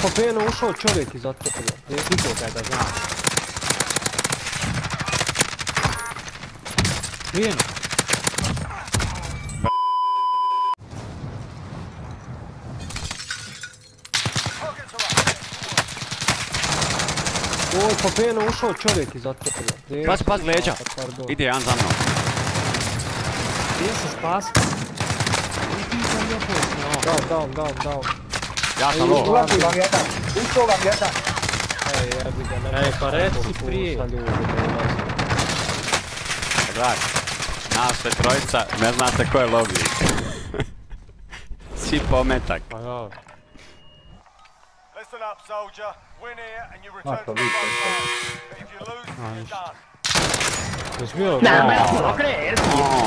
po penu ušao čovjek iza tebe. Niko ga da znam. Pijeno. Oj, po penu ušao čovjek iza tebe. Paz leđa. Ide jedan za mnom. Gdje se spas? Down. Ja sam low. Ulazi vam jedan. Ušao vam jedan. Ej, pa reci prije. Gledaj, nas sve trojica, ne znate ko je lobby. Svi pometak. Pa ja. Listen up, soldier. Win here and you return to the front line. But if you lose, you're done. Jesi bio? No me lo puedo creer.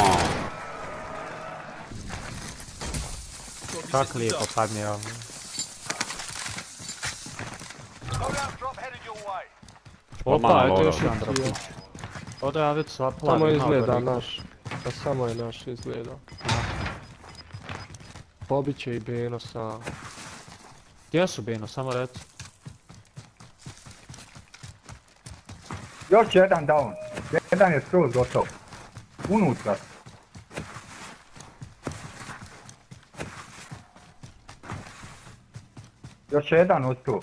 Kako lijepo padne ovo. Loadout drop headed your way. Opa, eto još jedan drop. Ovdje ja već sva Samo izgleda naš. Pa samo je naš izgleda. Pobit će i Beno sam. Gdje su Beno, samo reci. Još jedan down. Jedan je skroz gotov. Unutra. Još jedan ostao.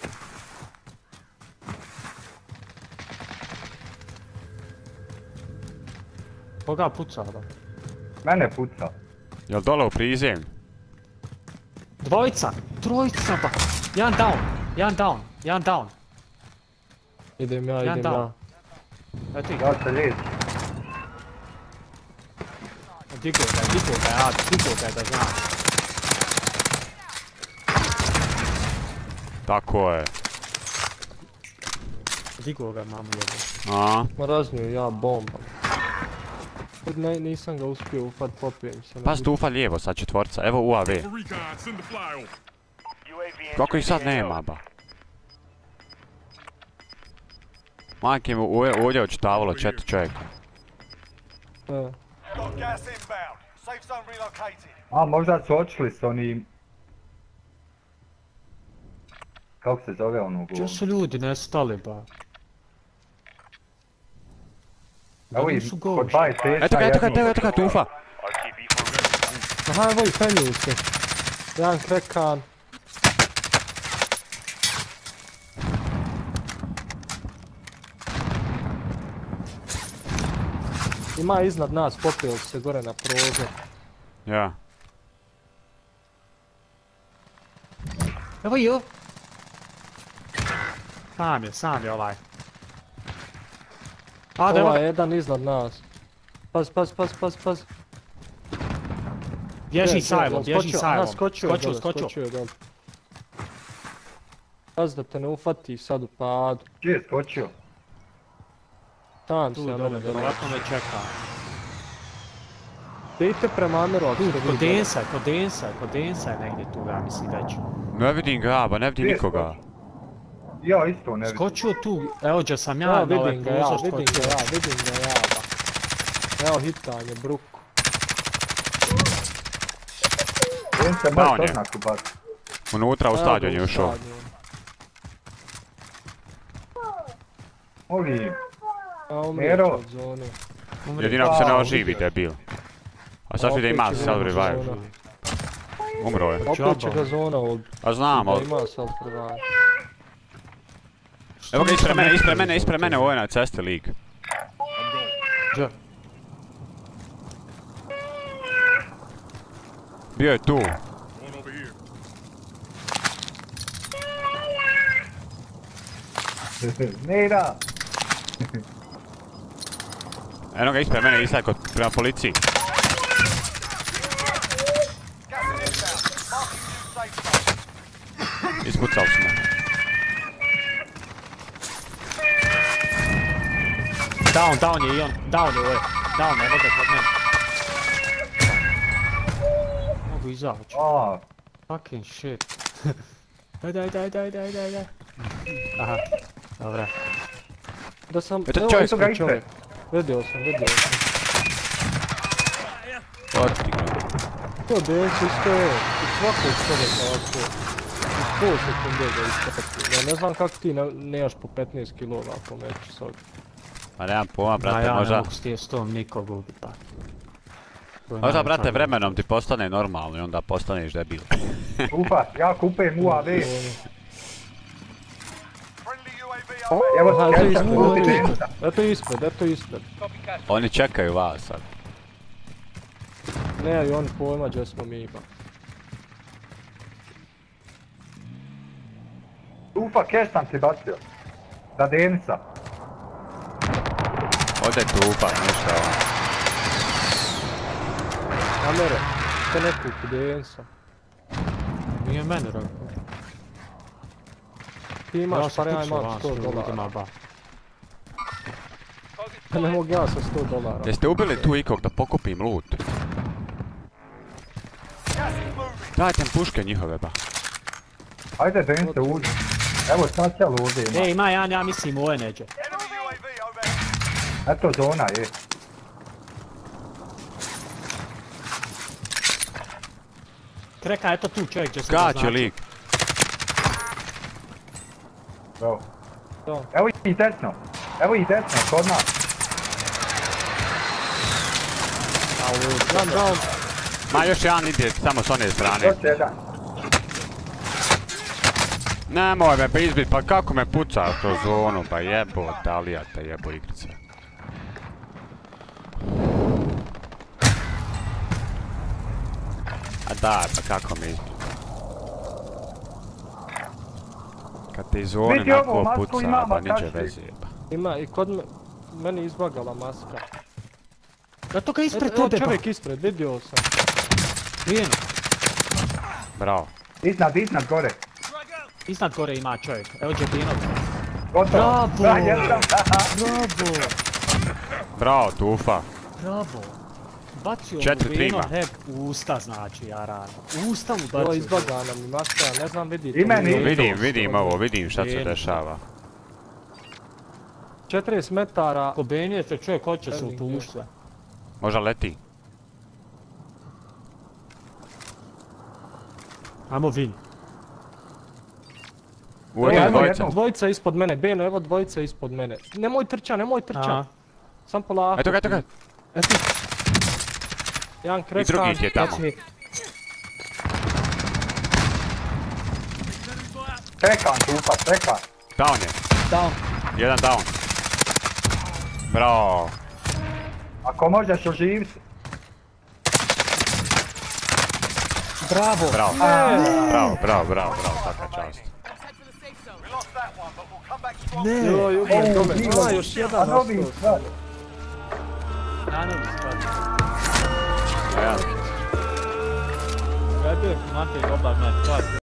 Koga puca da? Mene puca. Jel dole u prizemlju? Trojica pa! Jedan down. Idem ja. Eto ih. Ja se liječi. Digo ga da znam. Tako je. Digo ga mamu jebe. Ma raznio ja bombam. Nisam ga uspio ufat, popijem se. Pas tu ufa lijevo sad četvorca, evo UAV. Kako ih sad nema ba? Majke mi ovdje očitavalo 4 čovjeka. Got gas inbound. Safe zone relocated. A možda su očili s onim... Kako se zove ono govno? Gdje su ljudi nestali ba? Evo ih, kod 20 Eto ga, tufa! Aha, evo i penju se. Jedan krekan. Ima iznad nas, popio se gore na prozor. Ja. Evo ju! Sam je ovaj. Ovaj je jedan iznad nas. Paz. Bježi sajlom. Skočio je dole. Paz da te ne ufati sad u padu. Gdje je skočio? Tam se ja mene dole. Vjerojatno me čeka. Idite prema Ameru ako ste Kod Densa je negdje tu, ja mislim već. Ne vidim ga, ba ne vidim nikoga. Ja isto ne vidim. Skočio tu, evo gdje sam ja na ovaj prozor skočio. Vidim ga ja, ba. Evo hitanje, bruku. Vidim se baš oznaku baš. Unutra u stadion je ušao. Ovi. Mero. Jedino ako se ne oživi debil. A sad da ima self revive. Umro je. Opet će ga zona od... A znam, ali... Ima self revive. Evo ga ispred mene, ovo je na cesti lik. Gdje? Bio je tu. Mira! Eno ga ispred mene, isto prema policiji. Ispucali smo. Down je i on, down je ovaj. Down, evo ga kod mene. Mogu izaći. Aaa. Fucking shit. Daj. Aha, dobra. Da sam... Eto čovjek, Eto ga ispred. Vidio sam. Otignut. To desu isto je. I svako iz čovjeka ovako. pol sekunde da istrati. Ja ne znam kako ti nemaš po 15 kilova po meču sad. Pa nemam pojma, Ma brate, ja ne možda... mogu s tijestom nikog ubiti, pa. Možda, brate, vremenom ti postane normalno i onda postaneš debil. Tufa, ja kupujem UAV. Friendly UAV overhead. Evo Aha, skeća, to je luti ispred. Denca. Eto ispred. Oni čekaju vas sad. Nemaju oni pojma gdje smo mi ipak. Tufa, keš sam ti bacio. Da Denca. Ode tupa, ništa ono. Kamere, te ne kupi Densa. Nije mene rekao. Ti imaš pare, ja imam $100. Pa ne mogu ja sa $100. Jeste ubili tu ikog da pokupim loot? Gas is moving. Dajte mi puške njihove ba. Ajde Denca uđi. Evo sad će lude ima. Ej, ima jedan, ja mislim ovo je neđe. Enemy UAV overhead. Eto zona je. Kreka, eto tu čovjek gdje se Skače lik. Evo. Da. Evo ih desno. Evo ih desno, kod nas. Jedan down. Ma još jedan ide samo s one strane. Još jedan. Nemoj me izbit, pa kako me puca kroz zonu, pa jebo Dalija te jebo igrice. A daj, pa kako me izbit. Kad te iz zone Vidi ovo, nako masku puca, ima, pa niđe makaši. veze jeba. Ima i kod meni izbagala maska. Eto ga ispred Evo tebe, čovjek ispred, vidio sam. Vijen. Bravo. Iznad gore. Iznad gore ima čovjek. Evo Džebinov. Gotovo. Bravo. Da, jesam. Bravo. Bravo, tufa. Bravo. Bacio mu 4-3 Beno ima. heb u usta, znači, Jarano. U usta mu Ovo bacio. izbagana mi maska, ne znam vidite. I meni. Vidim ovo, vidim šta se Vidim. dešava. 40 metara. Ko Benije se čovjek hoće se utušiti sve. Možda leti. Ajmo Vin. Uvijek Ajmo dvojica. jednom. Dvojica ispod mene, Beno, evo dvojica ispod mene. Nemoj trča. Aha. Sam polako. Eto ga. Eto. Jedan I krekan. drugi ti je tamo. Čekam Tufa, čekam. Down je. Down. Jedan down. Bravo. Ako možeš oživiti. Bravo. Bravo, svaka čast. We lost that one, but we'll come back strong. Joj, ubij tome. Bilo. A, još jedan A novi ostao. stvar. Nanovi stvari. Ja. Gledaj, Matej, dobar meč.